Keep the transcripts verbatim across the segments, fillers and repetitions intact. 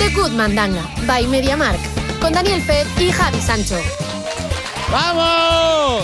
The Good Mandanga, by MediaMarkt, con Daniel Fer y Javi Sancho. ¡Vamos!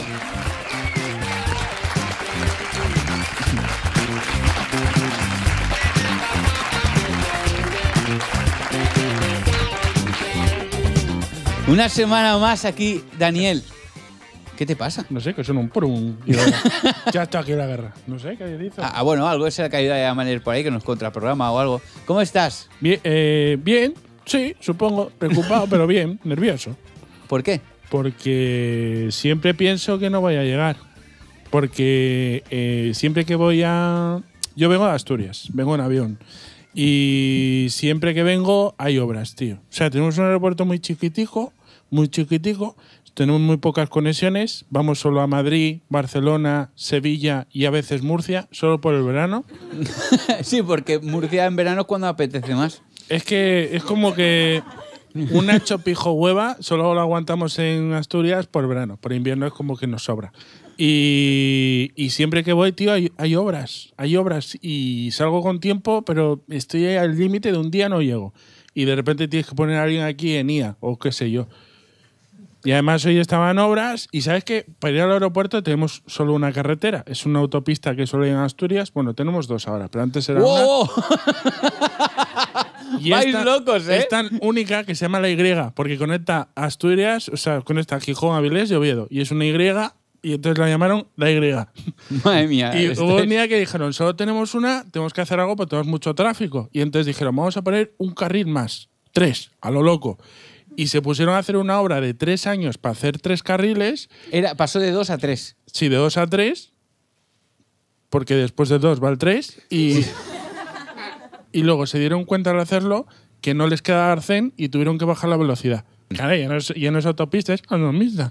Una semana más aquí, Daniel. ¿Qué te pasa? No sé, que son un por un... Ya está aquí la guerra. No sé, ¿qué dice? Ah, bueno, algo es la caída de Amaner por ahí que nos contraprograma o algo. ¿Cómo estás? Bien, eh, bien, sí, supongo. Preocupado, pero bien. Nervioso. ¿Por qué? Porque siempre pienso que no voy a llegar. Porque eh, siempre que voy a... Yo vengo de Asturias, vengo en avión. Y siempre que vengo hay obras, tío. O sea, tenemos un aeropuerto muy chiquitico, muy chiquitico. Tenemos muy pocas conexiones. Vamos solo a Madrid, Barcelona, Sevilla y a veces Murcia, solo por el verano. Sí, porque Murcia en verano es cuando apetece más. Es que es como que un Nacho pijo hueva solo lo aguantamos en Asturias por verano. Por invierno es como que nos sobra. Y, y siempre que voy, tío, hay, hay obras. Hay obras. Y salgo con tiempo, pero estoy al límite de un día no llego. Y de repente tienes que poner a alguien aquí en I A o qué sé yo. Y además hoy estaban obras y ¿sabes qué? Para ir al aeropuerto tenemos solo una carretera. Es una autopista que solo hay en Asturias. Bueno, tenemos dos ahora, pero antes era ¡Wow! una. Y ¡Vais esta, locos, eh! es tan única que se llama la Y, porque conecta Asturias, o sea, conecta Gijón, Avilés y Oviedo. Y es una Y y entonces la llamaron la Y. Madre mía. Y este... hubo un día que dijeron, solo tenemos una, tenemos que hacer algo porque tenemos mucho tráfico. Y entonces dijeron, vamos a poner un carril más. Tres, a lo loco. Y se pusieron a hacer una obra de tres años para hacer tres carriles. Era, pasó de dos a tres. Sí, de dos a tres, porque después de dos va el tres. Y, y luego se dieron cuenta al hacerlo que no les quedaba arcén y tuvieron que bajar la velocidad. Claro, ya no es, ya no es autopista, es autonomista.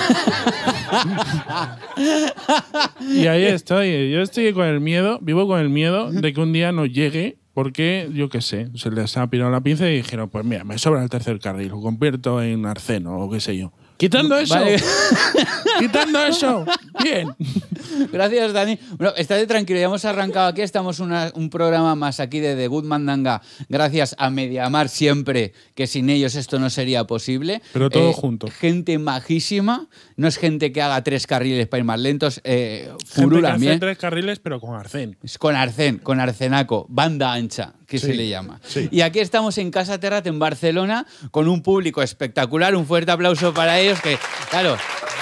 Y ahí estoy. Yo estoy con el miedo, vivo con el miedo de que un día no llegue. Porque, yo qué sé, se les ha pirado la pinza y dijeron, pues mira, me sobra el tercer carril, lo convierto en arceno o qué sé yo. Quitando eso. Vale. Quitando eso. Bien. Gracias, Dani. Bueno, estate tranquilo, ya hemos arrancado aquí, estamos una, un programa más aquí de The Good Mandanga, gracias a MediaMarkt siempre, que sin ellos esto no sería posible. Pero todo eh, junto. Gente majísima, no es gente que haga tres carriles para ir más lentos, eh, furulan gente que hace tres carriles, pero con arcén. Es con arcén, con arcenaco, banda ancha, que sí, se le llama. Sí. Y aquí estamos en Casa Terrat, en Barcelona, con un público espectacular, un fuerte aplauso para ellos, que, claro...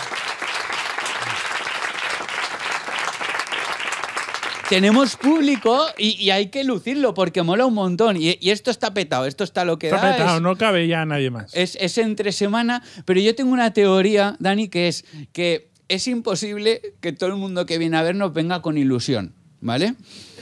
Tenemos público y, y hay que lucirlo porque mola un montón. Y, y esto está petado, esto está lo que está da. Está petado, es, no cabe ya nadie más. Es, es entre semana, pero yo tengo una teoría, Dani, que es que es imposible que todo el mundo que viene a vernos venga con ilusión, ¿vale?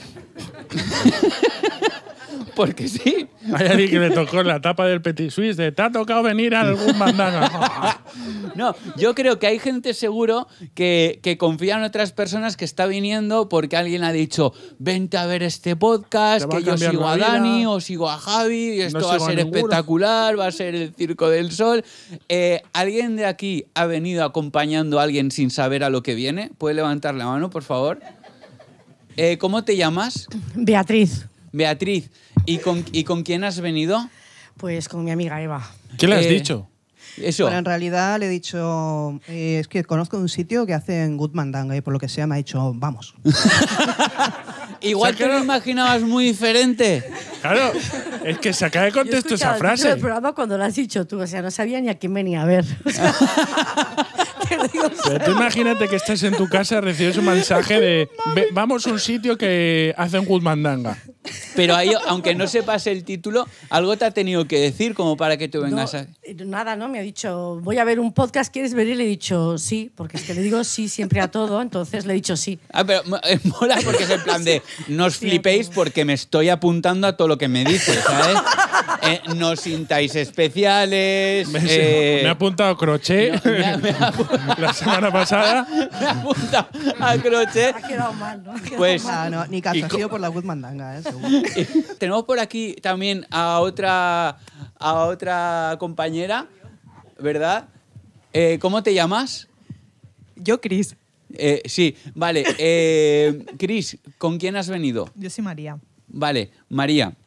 Porque sí. Hay alguien que le tocó la tapa del Petit Suisse de ¿te ha tocado venir a algún mandanga? No, yo creo que hay gente seguro que, que confía en otras personas que está viniendo porque alguien ha dicho vente a ver este podcast, que yo sigo a Dani o sigo a Javi y esto no va a ser a espectacular, va a ser el Circo del Sol. Eh, ¿Alguien de aquí ha venido acompañando a alguien sin saber a lo que viene? ¿Puede levantar la mano, por favor? Eh, ¿Cómo te llamas? Beatriz. Beatriz. ¿Y con, ¿Y con quién has venido? Pues con mi amiga Eva. ¿Qué le has eh, dicho? Eso. Bueno, en realidad le he dicho, eh, es que conozco un sitio que hacen Good Mandanga y por lo que sea me ha dicho, vamos. Igual te lo imaginabas muy diferente. Claro, es que se acaba de contestar esa frase. El programa cuando lo has dicho tú, o sea, no sabía ni a quién venía a ver. O sea, pero tú imagínate que estás en tu casa y recibes un mensaje de vamos a un sitio que hacen Good Mandanga. Pero ahí, aunque no sepas el título, algo te ha tenido que decir como para que tú vengas no, a... Nada, ¿no? Me ha dicho, voy a ver un podcast, ¿quieres venir? Le he dicho sí, porque es que le digo sí siempre a todo, entonces le he dicho sí. Ah, pero mola porque es el plan de no os flipéis porque me estoy apuntando a todo lo que me dices, ¿sabes? Eh, no sintáis especiales. Me, eh, me ha apuntado crochet no, me ha, me ha, la semana pasada. Me ha apuntado a crochet. Ha quedado mal, ¿no? Ha quedado Pues, mal. No, no, ni caso, ha sido por la Good Mandanga, ¿eh? Seguro. Tenemos por aquí también a otra, a otra compañera, ¿verdad? Eh, ¿Cómo te llamas? Yo, Cris. Eh, sí, vale. Eh, Cris, ¿con quién has venido? Yo soy María. Vale, María.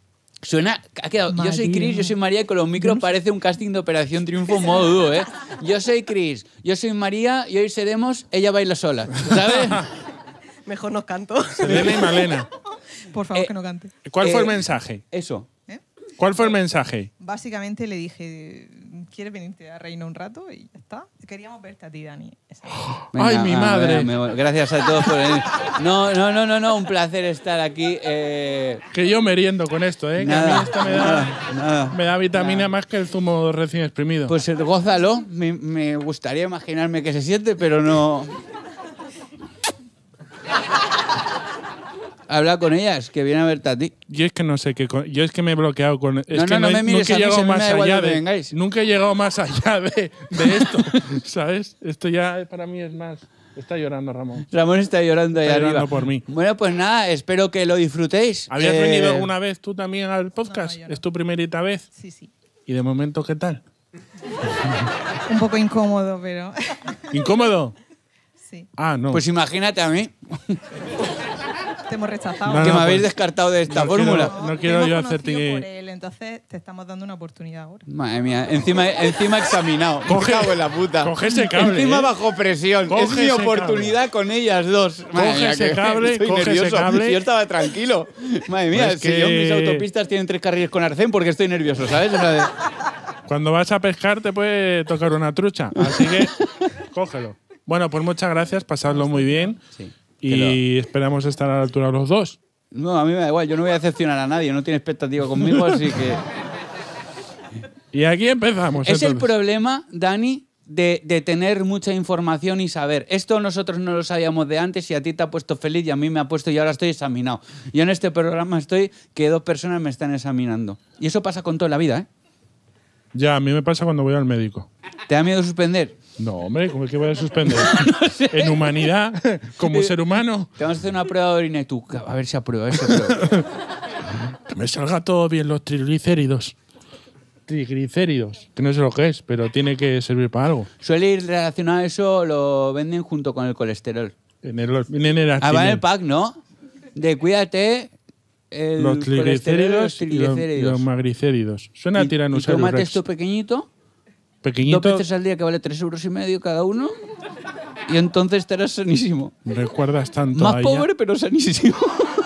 Suena, ha quedado, yo soy María. Chris, yo soy María y con los micros parece un casting de Operación Triunfo modo dúo, ¿eh? Yo soy Chris, yo soy María y hoy seremos Ella baila sola, ¿sabes? Mejor no canto. Selena y Malena. Por favor, Eh, que no cante. ¿Cuál fue Eh, el mensaje? Eso. ¿Cuál fue el mensaje? Básicamente le dije, ¿quieres venirte a Reino un rato? Y ya está. Queríamos verte a ti, Dani. Esa vez. ¡Ay, mi ah, madre! venga, me voy. Gracias a todos por venir. No, no, no, no, no, un placer estar aquí. Eh, Que yo meriendo con esto, ¿eh? Que a Nada, mí esto me da, nada, nada. me da vitamina Nada. más que el zumo recién exprimido. pues eh, gózalo, me, me gustaría imaginarme que se siente, pero no... Habla con ellas, que viene a verte a ti. Yo es que no sé qué. co- Yo es que me he bloqueado con. Es No, que no, no he- me mires nunca a he mí, llegado si a mí me más da igual allá lo que de. vengáis. Nunca he llegado más allá de, de esto. ¿Sabes? Esto ya para mí es más. Está llorando, Ramón. Ramón está llorando ahí Está arriba. llorando por mí. Bueno, pues nada, espero que lo disfrutéis. ¿Habías Eh, venido alguna vez tú también al podcast? No, yo no. ¿Es tu primerita vez? Sí, sí. ¿Y de momento qué tal? Un poco incómodo, pero ¿Incómodo? sí. Ah, no. Pues imagínate a mí, Te hemos rechazado. No, que no, me habéis pues- descartado de esta no fórmula. quiero- no Te quiero hemos yo conocido hacerte- por él, entonces te estamos dando una oportunidad ahora. Madre mía, encima, encima examinado. Coge- Me cago en la puta. coge ese cable, Encima ¿eh? bajo presión. Coge es mi ese oportunidad con ellas dos. Madre Coge mía, ese que cable, estoy coge ese nervioso. cable. Yo estaba tranquilo. Madre mía, Pues si que- yo mis autopistas tienen tres carriles con arcén porque estoy nervioso, ¿sabes? O sea, de- Cuando vas a pescar te puede tocar una trucha. Así que cógelo. Bueno, pues muchas gracias. Pasadlo muy bien. Sí. Y esperamos estar a la altura los dos. No, a mí me da igual. Yo no voy a decepcionar a nadie. No tiene expectativa conmigo, así que... Y aquí empezamos. Es el entonces. problema, Dani, de, de tener mucha información y saber. Esto nosotros no lo sabíamos de antes y a ti te ha puesto feliz y a mí me ha puesto y ahora estoy examinado. Yo en este programa estoy que dos personas me están examinando. Y eso pasa con toda la vida, ¿eh? Ya, a mí me pasa cuando voy al médico. ¿Te da miedo suspender? No, hombre, ¿cómo es que voy a suspender? En humanidad, como ser humano, Te vamos a hacer una prueba de orina y tú, a ver si aprueba, a ver si aprueba. que me salga todo bien los triglicéridos. Triglicéridos, que no sé lo que es, pero tiene que servir para algo. Suele ir relacionado a eso, lo venden junto con el colesterol. En el, en el Ah, va en el pack, ¿no? De cuídate el los colesterol y los triglicéridos y los, y triglicéridos. los maglicéridos. Suena a Y- y Tyrannosaurus tómate Rex. esto pequeñito, Pequeñito, dos veces al día que vale tres euros y medio cada uno, y entonces estarás sanísimo. me recuerdas tanto Más a ella. pobre, pero sanísimo.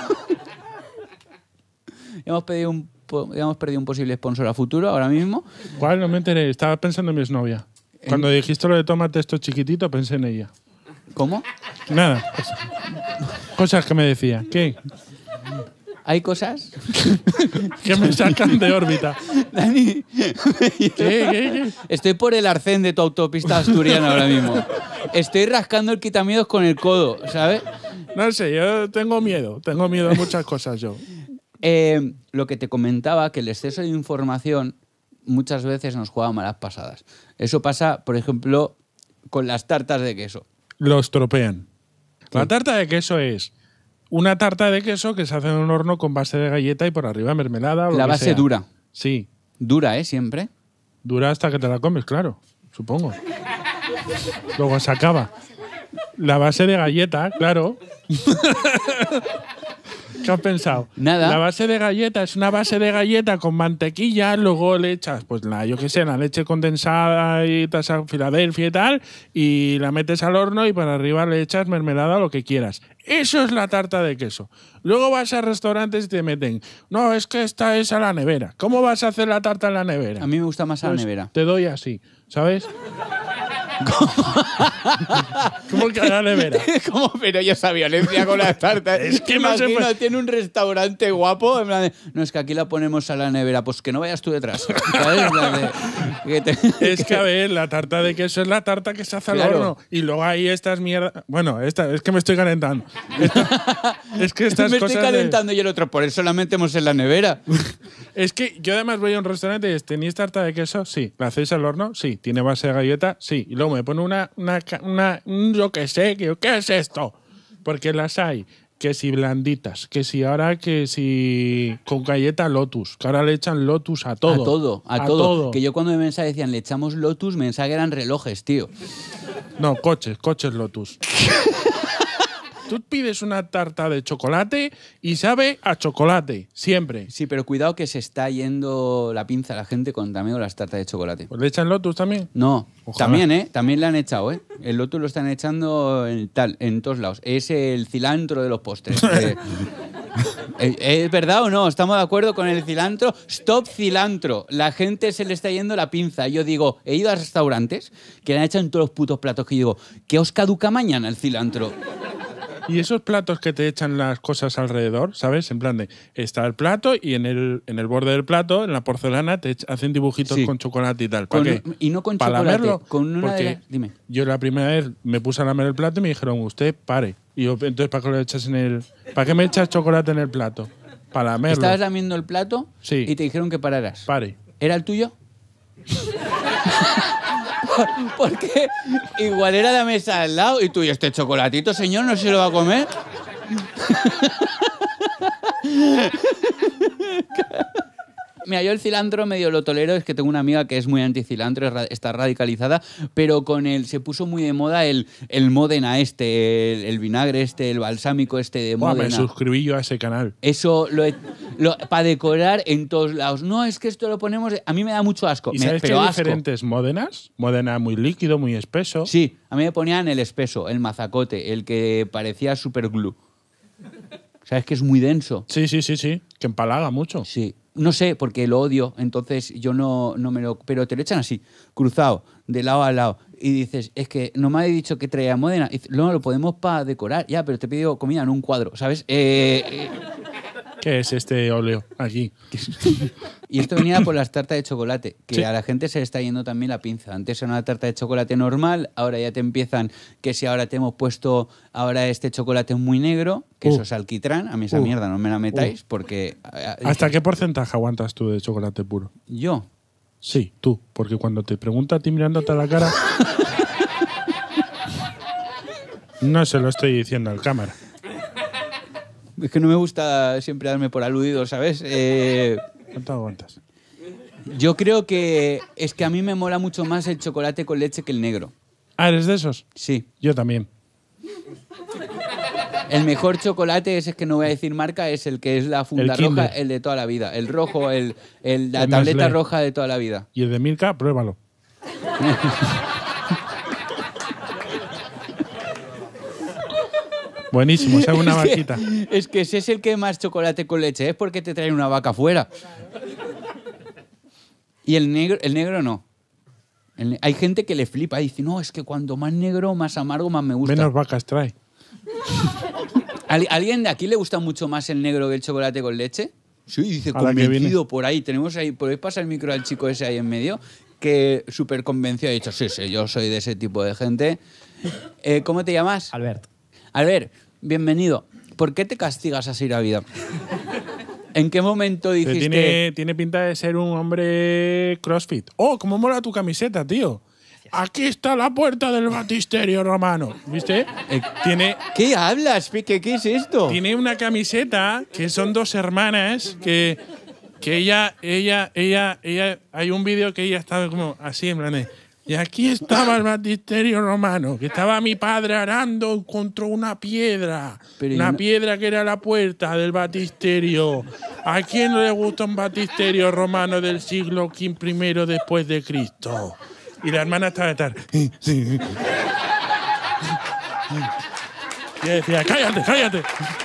hemos, pedido un, po- hemos perdido un posible sponsor a futuro ahora mismo. ¿Cuál? No me enteré. Estaba pensando en mi exnovia. Cuando dijiste lo de tómate esto chiquitito, pensé en ella. ¿Cómo? Nada. pues, cosas que me decía. ¿Qué? ¿Hay cosas? Que me sacan de órbita. Dani, ¿Qué? ¿Qué? ¿Qué? estoy por el arcén de tu autopista asturiana ahora mismo. Estoy rascando el quitamiedos con el codo, ¿sabes? No sé, yo tengo miedo. Tengo miedo a muchas cosas yo. Eh, lo que te comentaba, que el exceso de información muchas veces nos juega malas pasadas. Eso pasa, por ejemplo, con las tartas de queso. Los tropean. La tarta de queso es una tarta de queso que se hace en un horno con base de galleta y por arriba mermelada. O lo La que base sea. dura. Sí. Dura, ¿eh? Siempre. Dura hasta que te la comes, claro. Supongo. Luego se acaba. La base de galleta, claro. ¿Qué has pensado? Nada. La base de galleta es una base de galleta con mantequilla, luego le echas, pues la, yo qué sé, la leche condensada y tasa Filadelfia y tal, y la metes al horno y para arriba le echas mermelada o lo que quieras. Eso es la tarta de queso. Luego vas a restaurantes y te meten, no, es que esta es a la nevera. ¿Cómo vas a hacer la tarta en la nevera? A mí me gusta más a la Pues nevera. Te doy así, ¿sabes? ¿Cómo que a la nevera? ¿Cómo? Pero yo esa violencia con las tartas. Es que no se Imagino, puede- tiene un restaurante guapo. En plan de, no, es que aquí la ponemos a la nevera. Pues que no vayas tú detrás. ¿Sabes? En plan de, que te- Es que, a ver, la tarta de queso es la tarta que se hace al Claro. horno. Y luego hay estas mierdas. Bueno, esta, es que me estoy calentando. Esta- es que estas me cosas. estoy de- calentando y el otro, por eso la metemos en la nevera. Es que yo además voy a un restaurante y es, ¿tenéis tarta de queso? Sí. ¿La hacéis al horno? Sí. ¿Tiene base de galleta? Sí. Y luego me pone una, una, ca- una un yo qué sé, que yo, ¿qué es esto? Porque las hay, que si blanditas, que si ahora que si con galleta Lotus, que ahora le echan Lotus a todo. A todo, a, A todo. todo. Que yo cuando me mensaje decían, le echamos Lotus, me mensaje eran relojes, tío. No, coches, coches Lotus. Tú pides una tarta de chocolate y sabe a chocolate, siempre. Sí, pero cuidado que se está yendo la pinza a la gente con también las tartas de chocolate. Pues le echan Lotus también. No, Ojalá. también, ¿eh? También le han echado, ¿eh? El Lotus lo están echando en, tal, en todos lados. Es el cilantro de los postres. eh, eh, ¿Es verdad o no? ¿Estamos de acuerdo con el cilantro? Stop cilantro. La gente se le está yendo la pinza. Yo digo, he ido a restaurantes que le han echado en todos los putos platos que yo digo, ¿qué os caduca mañana el cilantro? Y esos platos que te echan las cosas alrededor, ¿sabes? En plan de, está el plato y en el, en el borde del plato, en la porcelana, te hacen dibujitos Sí. con chocolate y tal. ¿Para Con- qué? y no con ¿Para chocolate, lamerlo? con una Porque de las- dime. yo la primera vez me puse a lamer el plato y me dijeron, usted pare. Y yo, entonces, ¿para qué lo echas en el, ¿para qué me echas chocolate en el plato? Para lamerlo. Estabas lamiendo el plato Sí. y te dijeron que pararas. Pare. ¿Era el tuyo? Porque igual era la mesa al lado y tú, ¿y este chocolatito, señor, no se lo va a comer? Mira, yo el cilantro medio lo tolero, es que tengo una amiga que es muy anticilantro, es ra- está radicalizada, pero con él se puso muy de moda el, el Módena este, el, el vinagre este, el balsámico este de Buah, me Módena. suscribí yo a ese canal. Eso lo, he- lo- para decorar en todos lados. No, es que esto lo ponemos... A mí me da mucho asco. ¿Y me- sabes que pero hay asco. diferentes Módenas? Módena muy líquido, muy espeso. Sí, a mí me ponían el espeso, el mazacote, el que parecía super glue. ¿Sabes que es muy denso? Sí, sí, sí, sí. Que empalaga mucho. Sí. No sé, porque lo odio, entonces yo no, no me lo... Pero te lo echan así, cruzado, de lado a lado. Y dices, es que no me habéis dicho que traía Módena. Y dices, no, lo podemos para decorar. Ya, pero te he pedido comida en un cuadro, ¿sabes? Eh, eh, ¿Qué es este óleo aquí? Y esto venía por las tartas de chocolate, que Sí. a la gente se le está yendo también la pinza. Antes era una tarta de chocolate normal, ahora ya te empiezan que si ahora te hemos puesto ahora este chocolate muy negro, que Uh. eso es alquitrán, a mí esa Uh. mierda no me la metáis porque... ¿Hasta qué porcentaje aguantas tú de chocolate puro? Yo. Sí, tú. Porque cuando te pregunto a ti mirándote a la cara... no se lo estoy diciendo al cámara. Es que no me gusta siempre darme por aludido, ¿sabes? Eh, ¿Cuánto aguantas? yo creo que es que a mí me mola mucho más el chocolate con leche que el negro. Ah, ¿eres de esos? Sí. Yo también. El mejor chocolate, ese es que no voy a decir marca, es el que es la funda El roja, Kinder. el de toda la vida. El rojo, el, el- la El tableta Nestlé. roja de toda la vida. Y el de Milka, pruébalo. Buenísimo, sabe una Es que- vaquita. Es que ese es el que más chocolate con leche es porque te traen una vaca fuera. Y el negro, el negro no. El ne- hay gente que le flipa y dice, no, es que cuanto más negro, más amargo, más me gusta. Menos vacas trae. ¿Al- ¿Alguien de aquí le gusta mucho más el negro que el chocolate con leche? Sí, dice, A la que convencido por ahí. Tenemos ahí, por ahí pasa el micro al chico ese ahí en medio, que súper convencido ha dicho, sí, sí, yo soy de ese tipo de gente. Eh, ¿Cómo te llamas? Albert. Albert, bienvenido. ¿Por qué te castigas así la vida? ¿En qué momento Pero dijiste...? Tiene, tiene pinta de ser un hombre crossfit. ¡Oh, cómo mola tu camiseta, tío! Aquí está la puerta del batisterio romano. ¿Viste? Eh, Tiene, ¿Qué hablas, Pique? ¿Qué es esto? tiene una camiseta que son dos hermanas que, que ella, ella, ella, ella, hay un vídeo que ella estaba como así en plan de, y aquí estaba el batisterio romano, que estaba mi padre arando, encontró una piedra, Pero una yo no- piedra que era la puerta del batisterio. ¿A quién no le gusta un batisterio romano del siglo primero después de Cristo? Y la hermana estaba de tal. Y ella decía, cállate, cállate.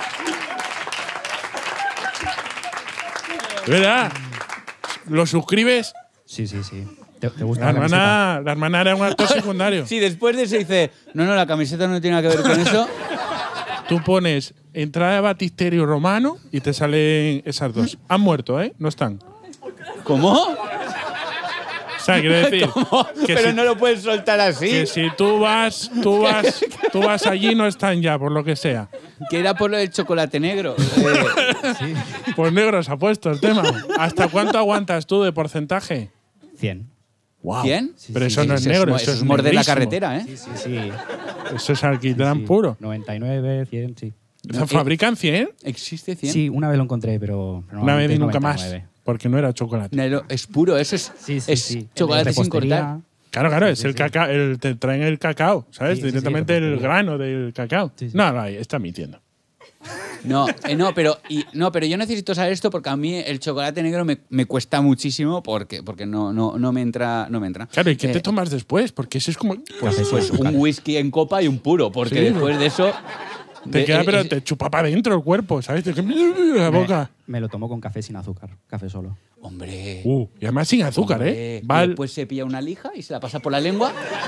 ¿Verdad? ¿Lo suscribes? Sí, sí, sí. ¿Te, te gusta La la camiseta? hermana, la hermana era un actor secundario. Si después de eso dice, no, no, la camiseta no tiene nada que ver con eso, Tú pones entrada de batisterio romano y te salen esas dos. Han muerto, ¿eh? No están. ¿cómo? O sea, quiero decir ¿Cómo? que, Pero si, no lo puedes soltar así. que si tú vas, tú vas, tú vas allí no están ya, por lo que sea. Que era por lo del chocolate negro. Eh, Pues negro se ha puesto el tema. ¿Hasta cuánto aguantas tú de porcentaje? cien. Wow. ¿Quién? Pero eso no es Eso negro, mo- eso es morder la negrísimo. carretera, ¿eh? Sí, sí, sí. Eso es alquitrán Sí. puro. noventa y nueve, cien, sí. ¿Se fabrican cien? ¿Existe cien? Sí, una vez lo encontré, pero. pero Una vez y normalmente nunca es más. noventa y nueve. Porque no era chocolate. Negro, es puro, eso es, Sí, sí, es sí. chocolate De sin repostería. cortar. Claro, claro, es Sí, el sí. cacao, el, te traen el cacao, ¿sabes? Sí, sí, sí, Directamente el perfecto. grano del cacao. Sí, sí. No, no, está mintiendo. No, eh, no, pero, y, no, pero yo necesito saber esto porque a mí el chocolate negro me, me cuesta muchísimo porque, porque no, no, no me entra. No me entra. Claro, ¿y qué te Eh, tomas después? Porque eso es como… Pues, pues un whisky en copa y un puro, porque Sí, después de eso. Te de- queda, eh, pero eh, te chupa para adentro el cuerpo, ¿sabes? Te la boca. Me, me lo tomo con café sin azúcar, café solo. Hombre. Uh, y además sin azúcar, hombre, ¿eh? y Va al- después se pilla una lija y se la pasa por la lengua.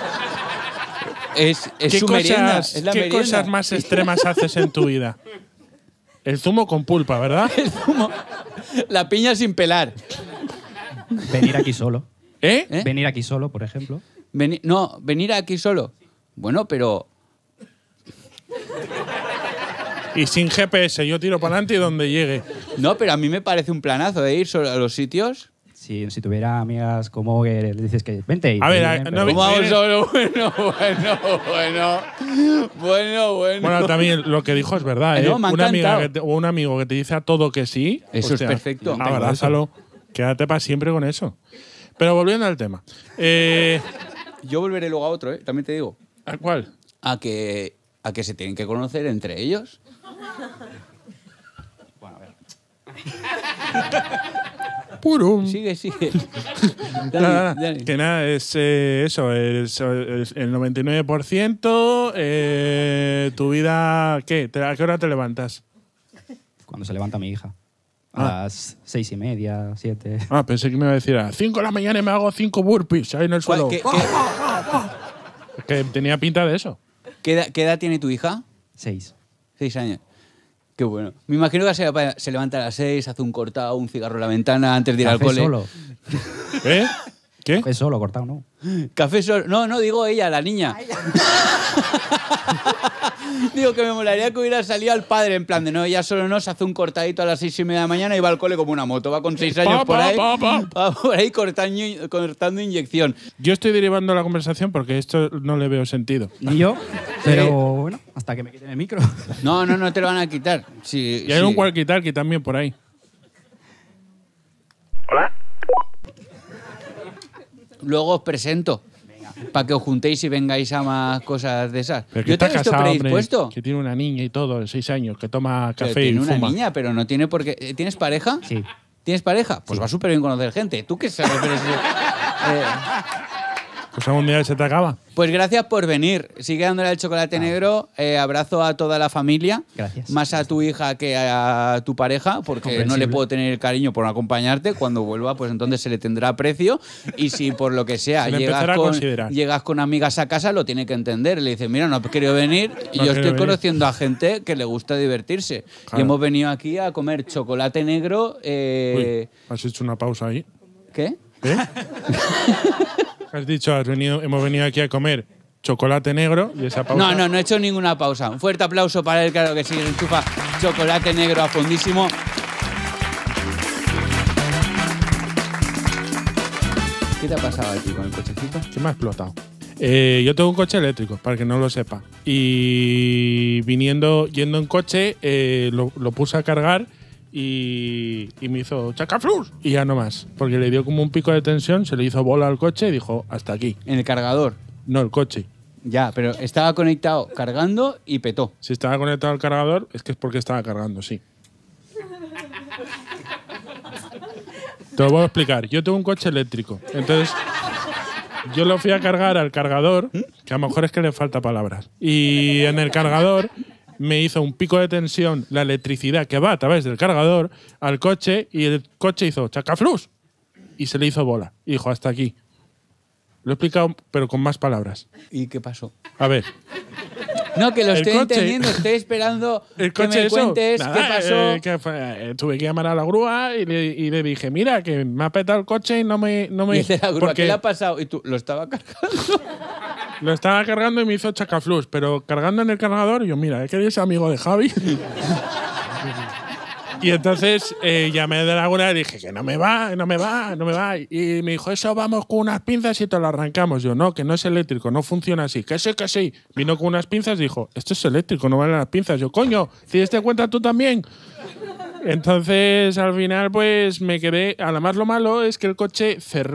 Es, es ¿Qué, su merienda. cosas, Es la ¿qué merienda. cosas más extremas haces en tu vida? El zumo con pulpa, ¿verdad? El zumo. La piña sin pelar. Venir aquí solo. ¿Eh? ¿Eh? Venir aquí solo, por ejemplo. Veni- no, venir aquí solo. Bueno, pero. Y sin G P S, yo tiro para adelante y donde llegue. No, pero a mí me parece un planazo de ir solo a los sitios. Si, si tuviera amigas como que le dices que vente y A te ver, vienen, a- pero- no ¿Cómo vamos viene- solo? Bueno, bueno, bueno. Bueno, bueno. Bueno, también lo que dijo es verdad, ¿eh? No, me ha Una amiga encantado. que te- o un amigo que te dice a todo que sí. Eso es perfecto. Abrázalo. Quédate para siempre con eso. Pero volviendo al tema. Eh, Yo volveré luego a otro, ¿eh? También te digo. ¿A cuál? A que, a que se tienen que conocer entre ellos. Purum. Sigue, sigue. Nada, Dale, nada, dale. que nada, es eh, eso, es, es el noventa y nueve por ciento. Eh, tu vida, ¿qué? ¿Te- ¿A qué hora te levantas? Cuando se levanta mi hija. A Ah. las seis y media, siete. Ah, pensé que me iba a decir a cinco de la mañana y me hago cinco burpees ahí en el ¿Cuál- suelo. qué, Es que tenía pinta de eso. qué edad, qué edad tiene tu hija? Seis. Seis años. Qué bueno. Me imagino que se, se levanta a las seis, hace un cortado, un cigarro en la ventana antes de ir al Café cole. solo. ¿Eh? ¿Qué? Café solo, cortado, ¿no? Café solo. No, no, digo ella, la niña. Digo que me molaría que hubiera salido al padre en plan de no, ella solo no, se hace un cortadito a las seis y media de la mañana y va al cole como una moto. Va con seis años Pa, por pa, ahí. pa, pa. Va por ahí cortando, cortando inyección. Yo estoy derivando la conversación porque esto no le veo sentido. Ni yo, pero bueno, hasta que me quiten el micro. No, no, no te lo van a quitar. Sí, Y hay sí. un walkie-talkie también por ahí. Luego os presento. Para que os juntéis y vengáis a más cosas de esas. Pero que Yo te está he visto casado, hombre, predispuesto. que tiene una niña y todo, de seis años, que toma Pero café y tiene una fuma. niña, pero no tiene por qué. eh, ¿Tienes pareja? Sí. ¿Tienes pareja? Pues Sí. va súper bien conocer gente. ¿Tú qué sabes? Pero si- eh, Pues algún día se te acaba. pues gracias por venir. Sigue dándole el chocolate negro. Eh, abrazo a toda la familia. Gracias. Más a tu hija que a tu pareja, porque no le Comprensible. puedo tener el cariño por acompañarte. Cuando vuelva, pues entonces se le tendrá aprecio. Y si por lo que sea Se le llegas empezará a con, considerar. llegas con amigas a casa, lo tiene que entender. Le dice, mira, no he querido venir y No ha yo querido estoy venir. conociendo a gente que le gusta divertirse. Claro. Y hemos venido aquí a comer chocolate negro. eh, Uy, has hecho una pausa ahí. ¿Qué? ¿Eh? Has dicho, has venido, hemos venido aquí a comer chocolate negro y esa pausa. No, no, no he hecho ninguna pausa. Un fuerte aplauso para él, claro que sí, enchufa chocolate negro a fondísimo. ¿Qué te ha pasado a ti con el cochecito? ¿Qué me ha explotado? Eh, yo tengo un coche eléctrico, para que no lo sepa. Y viniendo, yendo en coche, eh, lo, lo puse a cargar y, y me hizo chacaflus. Y ya no más. Porque le dio como un pico de tensión, se le hizo bola al coche y dijo, hasta aquí. En el cargador. No, el coche. Ya, pero estaba conectado cargando y petó. Si estaba conectado al cargador, es que es porque estaba cargando, sí. Te lo voy a explicar. Yo tengo un coche eléctrico. Entonces, yo lo fui a cargar al cargador, que a lo mejor es que le falta palabras. Y en el cargador me hizo un pico de tensión la electricidad que va a través del cargador al coche y el coche hizo chacaflus y se le hizo bola. Y dijo, hasta aquí. Lo he explicado, pero con más palabras. ¿Y qué pasó? A ver. No, que lo El estoy coche- entendiendo, estoy esperando El que coche me eso, cuentes nada, qué pasó. eh, que fue- eh, tuve que llamar a la grúa y le, y le dije, mira, que me ha petado el coche y no me… No me Y el de la grúa, porque ¿qué le ha pasado? Y tú, lo estaba cargando. lo estaba cargando y me hizo chacaflus, pero cargando en el cargador, yo, mira, es que eres amigo de Javi. Y entonces eh, llamé de la grúa y dije que no me va, no me va, no me va. Y me dijo, eso vamos con unas pinzas y te lo arrancamos. Yo, no, que no es eléctrico, no funciona así. Que sí, que sí. Vino con unas pinzas y dijo, esto es eléctrico, no valen las pinzas. Yo, coño, ¿te diste cuenta tú también? Entonces, al final, pues me quedé. Además, lo malo es que el coche cerró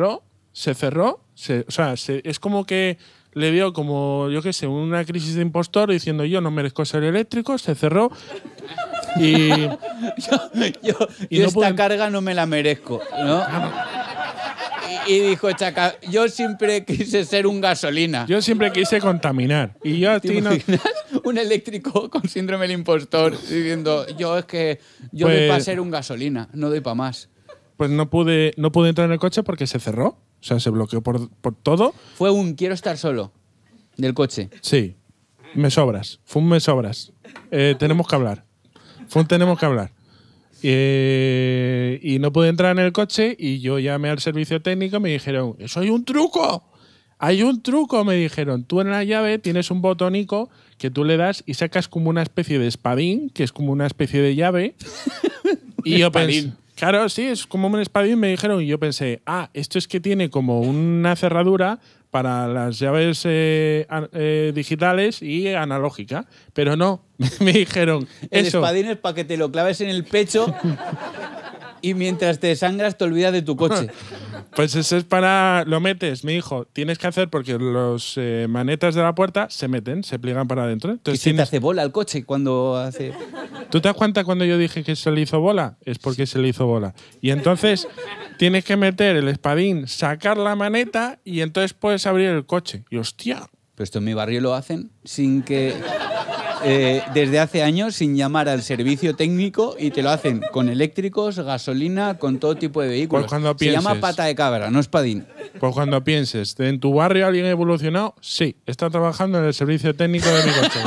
se cerró. Se, o sea, se, es como que le dio como, yo qué sé, una crisis de impostor diciendo yo no merezco ser eléctrico, se cerró. Y, yo yo, y yo no esta pueden- carga no me la merezco, ¿no? Y, y dijo Chaca, yo siempre quise ser un gasolina. yo siempre quise contaminar. Y yo a ¿Te ti no. imaginas? Un eléctrico con síndrome del impostor diciendo, yo es que yo Pues- doy para ser un gasolina, no doy para más. Pues no pude, no pude entrar en el coche porque se cerró. O sea, se bloqueó por, por todo. Fue un quiero estar solo del coche. Sí. Me sobras. Fue un me sobras. Eh, tenemos que hablar. Fue un tenemos que hablar. Eh, y no pude entrar en el coche y yo llamé al servicio técnico y me dijeron, ¡eso hay un truco! Hay un truco, me dijeron. Tú en la llave tienes un botónico que tú le das y sacas como una especie de espadín, que es como una especie de llave. y yo pensé, espadín. claro, sí, es como un espadín, me dijeron. Y yo pensé, ah, esto es que tiene como una cerradura para las llaves eh, an- eh, digitales y analógica. Pero no, me dijeron, El eso. espadín es para que te lo claves en el pecho y mientras te sangras te olvidas de tu coche. Pues eso es para. Lo metes, me dijo, tienes que hacer porque los eh, manetas de la puerta se meten, se pliegan para adentro. Y Entonces se te tienes- hace bola el coche cuando hace... ¿Tú te das cuenta cuando yo dije que se le hizo bola? Es porque se le hizo bola. Y entonces tienes que meter el espadín, sacar la maneta y entonces puedes abrir el coche. Y hostia. Pero esto en mi barrio lo hacen sin que... eh, desde hace años sin llamar al servicio técnico y te lo hacen con eléctricos, gasolina, con todo tipo de vehículos. Pues cuando Se llama pienses- pata de cabra, no espadín. Pues cuando pienses, ¿en tu barrio alguien ha evolucionado? Sí, está trabajando en el servicio técnico de mi coche.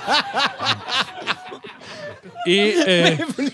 y. Eh,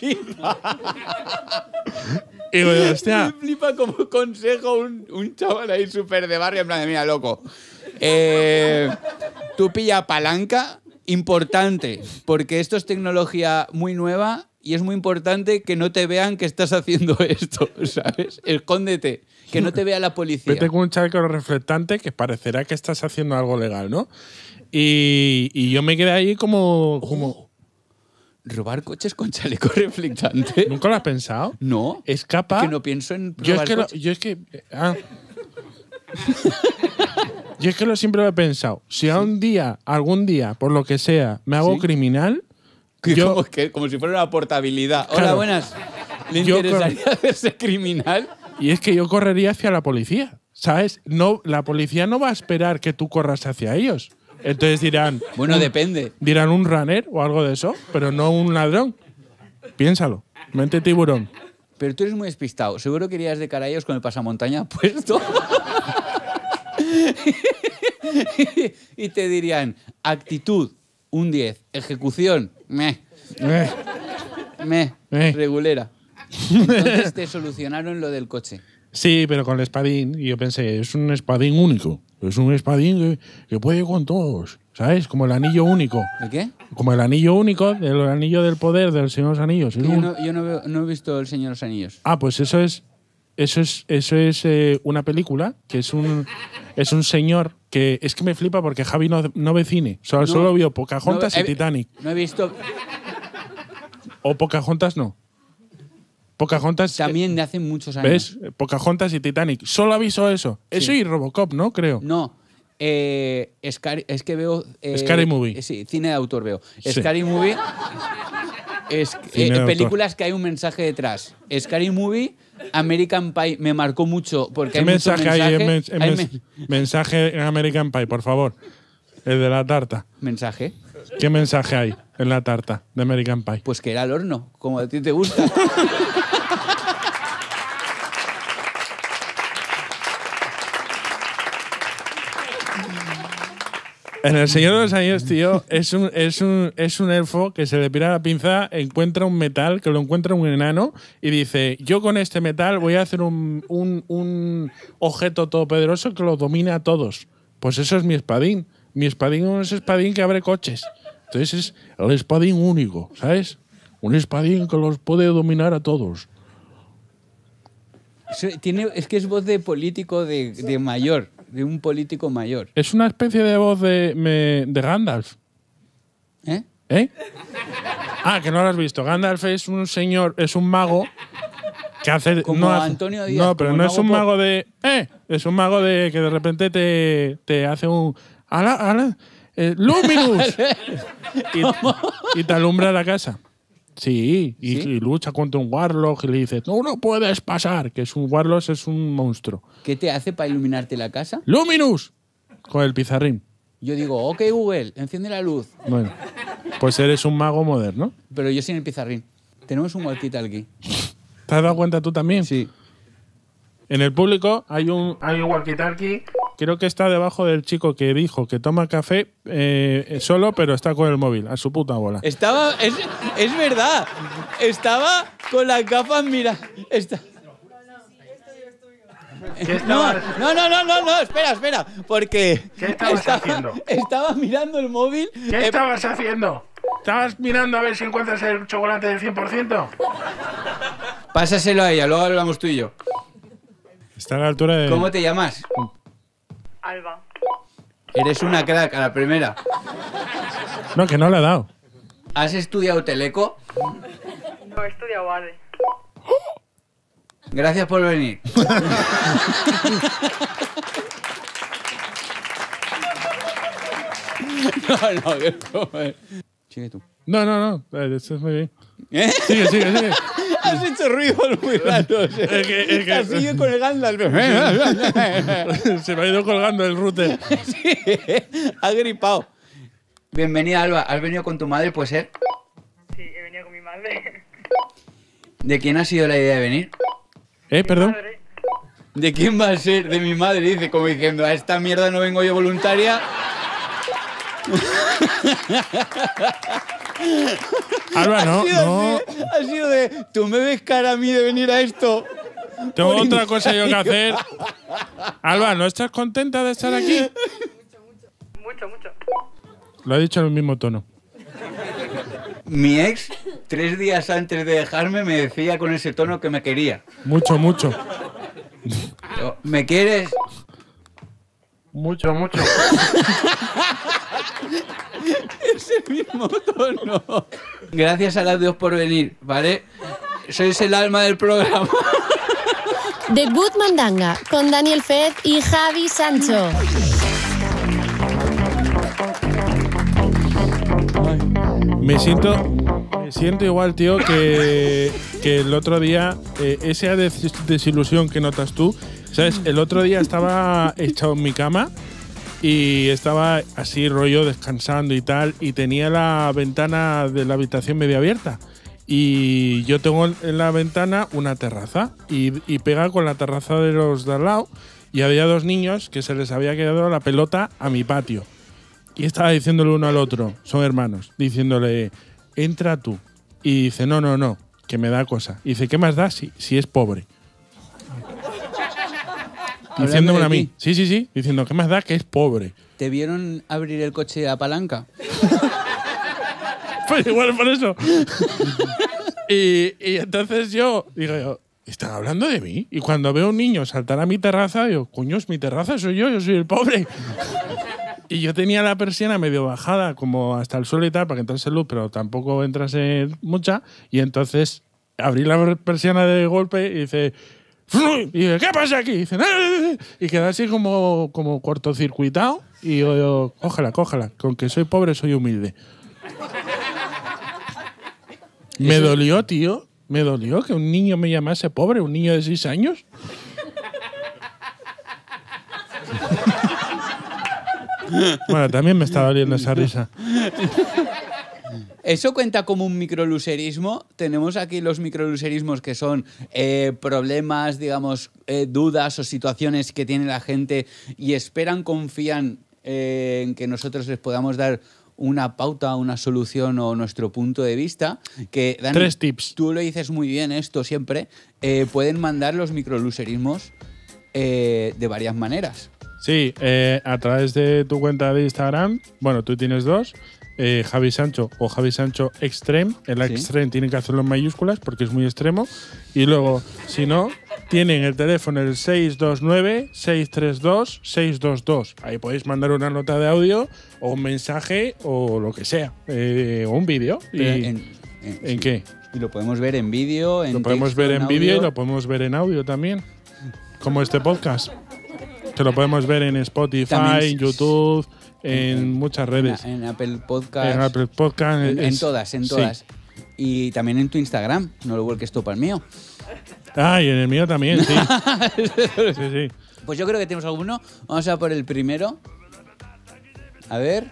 y digo, hostia. Me flipa como consejo un, un chaval ahí súper de barrio en plan de, mira, loco, eh, tú pilla palanca, importante, porque esto es tecnología muy nueva y es muy importante que no te vean que estás haciendo esto, ¿sabes? Escóndete, que no te vea la policía. Vete con un chaleco reflectante que parecerá que estás haciendo algo legal, ¿no? Y, y yo me quedé ahí como. como ¿Robar coches con chaleco reflectante? ¿Nunca lo has pensado? No. Escapa. Que no pienso en Yo es robar que, lo, coches. yo es que. ah. yo es que lo siempre lo he pensado. Si a un día, algún día, por lo que sea, me hago ¿Sí? criminal. Que yo, como, que, como si fuera una portabilidad. Hola, Claro. buenas. ¿Le Yo interesaría hacerse criminal? Y es que yo correría hacia la policía. ¿Sabes? No, la policía no va a esperar que tú corras hacia ellos. Entonces dirán. Bueno, un- depende. Dirán un runner o algo de eso, pero no un ladrón. Piénsalo. Mente tiburón. Pero tú eres muy despistado. Seguro que irías de cara a ellos con el pasamontaña puesto. Y te dirían, actitud, un diez. Ejecución, meh, Eh, meh, Eh. regulera. Entonces te solucionaron lo del coche. Sí, pero con el espadín. Y yo pensé, es un espadín único. Es un espadín que, que puede con todos. ¿Sabes? Como el anillo único. ¿De qué? Como el anillo único, el anillo del poder del Señor de los Anillos. Es Que yo un- no, yo no, veo- no he visto El Señor de los Anillos. Ah, pues eso es. Eso es, eso es eh, una película que es un, es un señor que. Es que me flipa porque Javi no, no ve cine. Solo, No, solo vio Pocahontas no, y he- Titanic. No he visto. O Pocahontas no. Pocahontas. También de hace muchos años. ¿Ves? Pocahontas y Titanic. Solo aviso eso. Eso y Robocop, ¿no? Creo. No. Eh, Scary- es que veo. eh, Scary Movie. eh, Sí, cine de autor veo. Sí. Scary Movie. Es, Cine eh, de autor. películas que hay un mensaje detrás. Scary Movie, American Pie me marcó mucho porque ¿Qué hay mucho mensaje hay en, men- en hay mens- men- mensaje en American Pie, por favor? El de la tarta. mensaje. ¿Qué mensaje hay en la tarta de American Pie? Pues que era al horno, como a ti te gusta. En El Señor de los Anillos, tío, es un, es, un, es un elfo que se le pira la pinza, encuentra un metal, que lo encuentra un enano, y dice, yo con este metal voy a hacer un, un, un objeto todopoderoso que lo domine a todos. Pues eso es mi espadín. Mi espadín es un espadín que abre coches. Entonces es el espadín único, ¿sabes? Un espadín que los puede dominar a todos. Eso tiene, es que es voz de político de, de mayor, de un político mayor. Es una especie de voz de, me- de Gandalf. ¿Eh? ¿Eh? Ah, que no lo has visto. Gandalf es un señor, es un mago que hace. Como no hace- Antonio Díaz, No, pero como no el es un mago mago de. ¡Eh! Es un mago de que de repente te, te hace un... ¡Ala, ala! Eh, ¡Luminous! y, y te alumbra la casa. Sí, y, ¿Sí? y lucha contra un Warlock y le dice, no, no puedes pasar, que es un Warlock, es un monstruo. ¿Qué te hace para iluminarte la casa? ¡Luminous! Con el pizarrín. Yo digo, ok Google, enciende la luz. Bueno, pues eres un mago moderno. Pero yo sin el pizarrín. Tenemos un walkie-talkie. ¿Te has dado cuenta tú también? Sí. En el público hay un, hay un walkie-talkie. Creo que está debajo del chico que dijo que toma café eh, solo, pero está con el móvil, a su puta bola. Estaba. Es, es verdad. Estaba con las gafas, mira. Está. No, no, no, no, no, no, espera, espera. Porque. ¿Qué estabas estaba, haciendo? Estaba mirando el móvil. ¿Qué eh, estabas haciendo? ¿Estabas mirando a ver si encuentras el chocolate del cien por ciento? Pásaselo a ella, luego hablamos tú y yo. Está a la altura de... ¿Cómo te llamas? Alba. Eres una crack a la primera. No, que no le ha dado. ¿Has estudiado Teleco? No, he estudiado A D E. Gracias por venir. No, no, que no. Sigue tú. No, no, no. eh, Esto es muy bien. ¿Eh? Sigue, sigue, sigue. Has hecho ruidos muy raros. ¿eh? Es que- es que- Sigue con el Gandalf. Se me ha ido colgando el router. Sí, ha gripado. Bienvenida, Alba. ¿Has venido con tu madre, puede ser? Sí, he venido con mi madre. ¿De quién ha sido la idea de venir? Eh, perdón. Madre. ¿De quién va a ser? De mi madre, dice, como diciendo, a esta mierda no vengo yo voluntaria. Alba, no, ha, sido no. así, ha sido de, tú me ves cara a mí de venir a esto. Tengo Por otra cosa yo que iniciativa. hacer. Alba, ¿no estás contenta de estar aquí? Mucho, mucho. Lo ha dicho en el mismo tono. Mi ex, tres días antes de dejarme, me decía con ese tono que me quería. Mucho, mucho. Yo, ¿me quieres? Mucho, mucho. Es el mismo tono. Gracias a las dos por venir, ¿vale? Sois el alma del programa. The Good Mandanga con Daniel Fed y Javi Sancho. Me siento, me siento igual, tío, que, que el otro día, eh, esa des- desilusión que notas tú, ¿sabes? El otro día estaba echado en mi cama y estaba así rollo descansando y tal, y tenía la ventana de la habitación medio abierta. Y yo tengo en la ventana una terraza y, y pega con la terraza de los de al lado, y había dos niños que se les había quedado la pelota a mi patio. Y estaba diciéndole uno al otro, son hermanos, diciéndole, entra tú. Y dice, no, no, no, que me da cosa. Y dice, ¿qué más da si, si es pobre? Diciéndome de a mí. ti. Sí, sí, sí, diciendo, ¿qué más da que es pobre? ¿Te vieron abrir el coche a palanca? Pues igual por eso. y, y entonces yo digo, yo, ¿están hablando de mí? Y cuando veo a un niño saltar a mi terraza, digo, coño, es mi terraza, soy yo, yo soy el pobre. Y yo tenía la persiana medio bajada, como hasta el suelo y tal, para que entrase luz, pero tampoco entrase mucha. Y entonces abrí la persiana de golpe y dice, ¡Fluy! Y dice, ¿qué pasa aquí? Y dice, ¡ah! Y queda así como, como cortocircuitado. Y yo, yo, cógela, cógela, con que soy pobre, soy humilde. Me dolió, tío. Me dolió que un niño me llamase pobre, un niño de seis años. Bueno, también me está doliendo esa risa. ¿Eso cuenta como un microluserismo? Tenemos aquí los microluserismos que son eh, problemas, digamos, eh, dudas o situaciones que tiene la gente y esperan, confían eh, en que nosotros les podamos dar una pauta, una solución o nuestro punto de vista. Que, Dani, Tres tips. Tú lo dices muy bien esto siempre. Eh, pueden mandar los microluserismos eh, de varias maneras. Sí, eh, a través de tu cuenta de Instagram, bueno, tú tienes dos, eh, Javi Sancho o Javi Sancho Extreme. El Sí. Extreme tienen que hacerlo en mayúsculas porque es muy extremo. Y luego, si no, tienen el teléfono el seis dos nueve, seis tres dos, seis dos dos. Ahí podéis mandar una nota de audio o un mensaje o lo que sea, eh, o un vídeo. Y- Pero ¿En, en, en- sí. qué? Y lo podemos ver en vídeo, en Lo podemos texto, ver en audio. vídeo y lo podemos ver en audio también, como este podcast. te lo podemos ver en Spotify, También, en YouTube, en, en muchas redes. En, en Apple Podcast. En Apple Podcast. En, es, en todas, en todas. Sí. Y también en tu Instagram, no lo vuelques tú para el mío. Ah, y en el mío también, sí. sí, sí. Pues yo creo que tenemos alguno. Vamos a por el primero. A ver.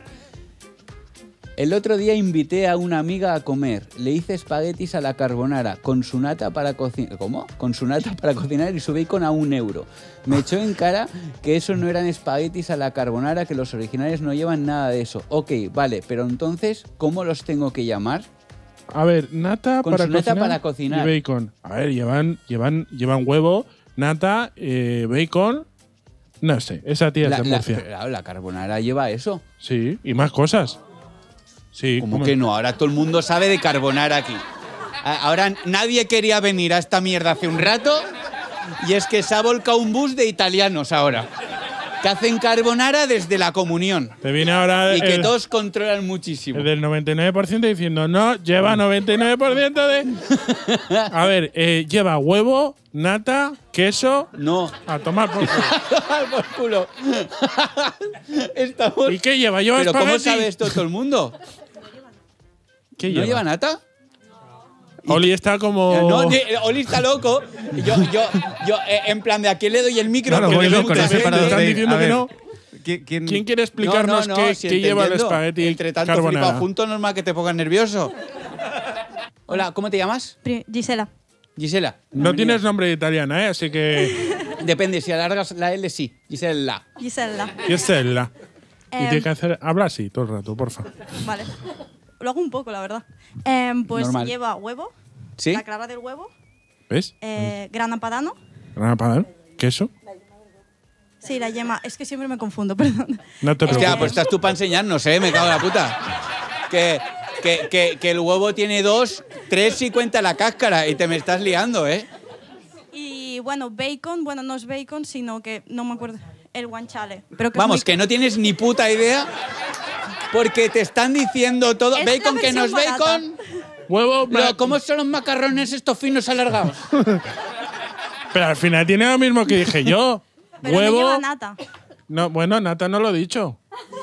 El otro día invité a una amiga a comer. Le hice espaguetis a la carbonara con su nata para cocinar. ¿Cómo? Con su nata para cocinar y su bacon a un euro. Me echó en cara que eso no eran espaguetis a la carbonara, que los originales no llevan nada de eso. Ok, vale, pero entonces, ¿cómo los tengo que llamar? A ver, nata, con para, su nata cocinar para cocinar y bacon. A ver, llevan, llevan, llevan huevo, nata, eh, bacon. No sé, esa tía la, es de la, Murcia. Pero la carbonara lleva eso. Sí, y más cosas. Sí, ¿Cómo que no? Ahora todo el mundo sabe de carbonara aquí. Ahora nadie quería venir a esta mierda hace un rato y es que se ha volcado un bus de italianos ahora que hacen carbonara desde la comunión. Te viene ahora y que el, todos controlan muchísimo. El del noventa y nueve por ciento diciendo, no, lleva noventa y nueve por ciento de… A ver, eh, lleva huevo, nata, queso… No. A tomar por culo. A tomar por culo. Estamos… ¿Y qué lleva? ¿Lleva ¿Pero espagueti? cómo sabe esto todo el mundo? ¿Qué ¿No lleva? lleva nata? Oli está como… No, Oli está loco. Yo, yo, yo eh, en plan, ¿de a quién le doy el micro? No, no, Porque voy veo loco, mucha no sé gente. para dónde Están ir. diciendo A que ver, no. ¿Quién, quién- ¿Quién quiere explicarnos no, no, qué, si qué te lleva el entiendo. espagueti Entre tanto carbonara? flipado juntos, normal que te pongas nervioso. Hola, ¿cómo te llamas? Pri- Gisela. Gisela. No tienes nombre de italiana, ¿eh? Así que… Depende, si alargas la L, sí. Gisela. Gisela. Gisela. Y Em, tiene que hacer… Habla así todo el rato, porfa. Vale. Lo hago un poco, la verdad. Em, pues Normal. lleva huevo, ¿Sí? la clara del huevo, ¿Ves? eh, grana padano. ¿Grana padano? ¿Queso? Sí, la yema. Es que siempre me confundo, perdón. No te Hostia, preocupes. pues estás tú para enseñarnos, ¿eh? Me cago en la puta. Que, que, que, que el huevo tiene dos, tres y cuenta la cáscara y te me estás liando, ¿eh? Y bueno, bacon, bueno, no es bacon, sino que no me acuerdo. El guanciale. Pero que es Vamos, muy- que no tienes ni puta idea porque te están diciendo todo. Es la Bacon que no es versión barata. bacon. Huevo… ma- Lo- ¿Cómo son los macarrones estos finos alargados? Pero al final tiene lo mismo que dije yo. Pero huevo… no lleva nata. No, bueno, nata no lo he dicho.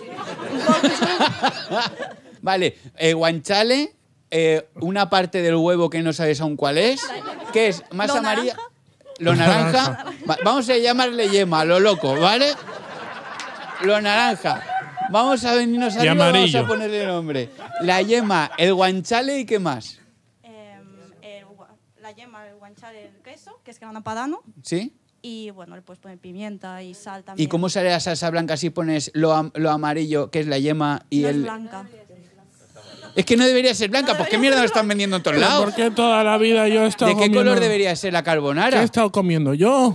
Vale, eh, guanciale, eh, una parte del huevo que no sabes aún cuál es. ¿Qué es? ¿Más ¿Lo amarilla? naranja? Lo naranja. Va- vamos a llamarle yema, lo loco, ¿vale? Lo naranja. Vamos a venirnos Y arriba, vamos amarillo. a ponerle nombre. La yema, el guanciale y qué más. Em, el gua- la yema, el guanciale, el queso, que es grana padano. ¿Sí? Y bueno, le puedes poner pimienta y sal también. ¿Y cómo sale la salsa blanca si pones lo, am- lo amarillo, que es la yema, y No es el… blanca. Es que no debería ser blanca, pues qué mierda lo están vendiendo en todos ¿Pero lados. ¿Por qué toda la vida yo he estado ¿De qué comiendo… color debería ser la ¿Qué he carbonara? estado comiendo yo?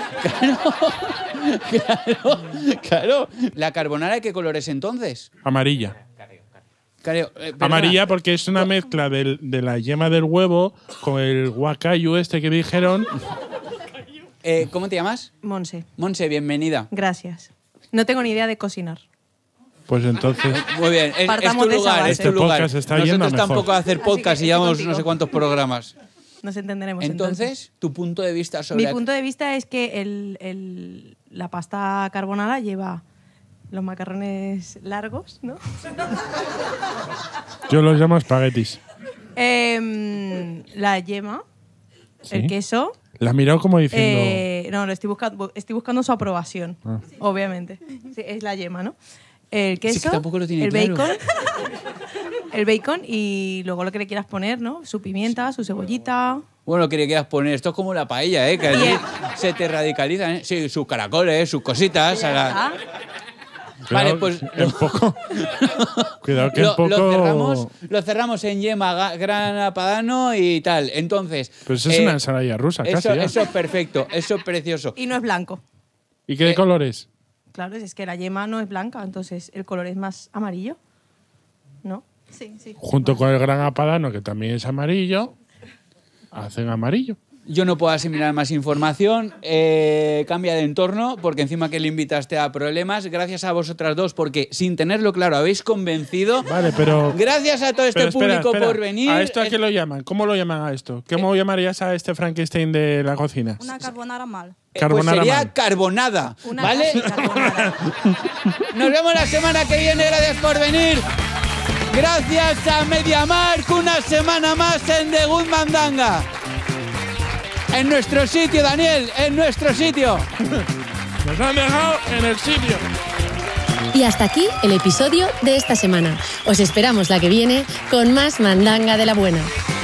Claro, claro. ¿La carbonara qué color es entonces? Amarilla. Claro, eh, perdona. Amarilla porque es una mezcla del- de la yema del huevo con el guacayu este que dijeron. Eh, ¿Cómo te llamas? Monse, Monse, bienvenida. gracias. No tengo ni idea de cocinar. Pues entonces… Muy bien, es, es Partamos tu de esa lugar, base. es tu Este lugar. podcast está Nosotros yendo mejor. tampoco a hacer Así podcast que y llevamos estoy no sé contigo. cuántos programas. Nos entenderemos entonces. Entonces, tu punto de vista sobre… Mi la- punto de vista es que el- el- la pasta carbonara lleva los macarrones largos, ¿no? Yo los llamo espaguetis. Em, la yema, ¿Sí? el queso. La has mirado como diciendo… eh, no, lo estoy buscando, estoy buscando su aprobación, Ah. obviamente. Sí, es la yema, ¿no? El queso, Sí, que tampoco lo tiene el claro. bacon, el bacon y luego lo que le quieras poner, ¿no? Su pimienta, su cebollita. Bueno, que le quieras poner. Esto es como la paella, ¿eh? Que allí Bien. se te radicalizan, ¿eh? Sí, sus caracoles, sus cositas. a la- Ah, Vale, Cuidado, pues… Un poco… Cuidado que lo, un poco… lo cerramos, lo cerramos en yema, ga- grana padano y tal. Entonces… Pues eso es eh, una ensalada rusa, casi eso, ya. eso es perfecto, eso es precioso. y no es blanco. ¿Y qué eh, color es? Claro, es que la yema no es blanca, entonces el color es más amarillo, ¿no? Sí, sí. Junto con el gran apadano, que también es amarillo, hacen amarillo. Yo no puedo asimilar más información. Eh, cambia de entorno, porque encima que le invitaste a problemas. Gracias a vosotras dos, porque sin tenerlo claro habéis convencido. Vale, pero… Gracias a todo este pero espera, público espera. por venir. ¿A esto a Es- qué lo llaman? ¿Cómo lo llaman a esto? ¿Cómo llamarías a este Frankenstein de la cocina? Una carbonara mal. pues Carbonara sería man. carbonada, Una ¿vale? casi carbonara. Nos vemos la semana que viene, gracias por venir. Gracias a MediaMarkt, una semana más en The Good Mandanga. En nuestro sitio, Daniel, en nuestro sitio. Nos han dejado en el sitio. Y hasta aquí el episodio de esta semana. Os esperamos la que viene con más mandanga de la buena.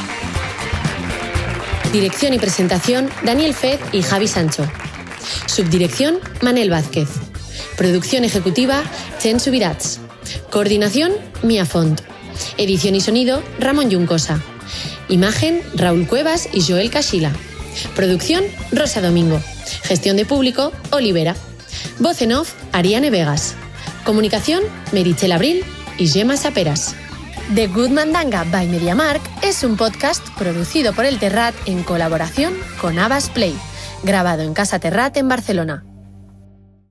Dirección y presentación, Daniel Fez y Javi Sancho. Subdirección, Manel Vázquez. Producción ejecutiva, Chen Subirats. Coordinación, Mia Font. Edición y sonido, Ramón Juncosa. Imagen, Raúl Cuevas y Joel Casila. Producción, Rosa Domingo. Gestión de público, Olivera. Voz en off, Ariane Vegas. Comunicación, Merichel Abril y Gemma Saperas. The Good Mandanga by MediaMarkt es un podcast producido por El Terrat en colaboración con Avas Play, grabado en Casa Terrat en Barcelona.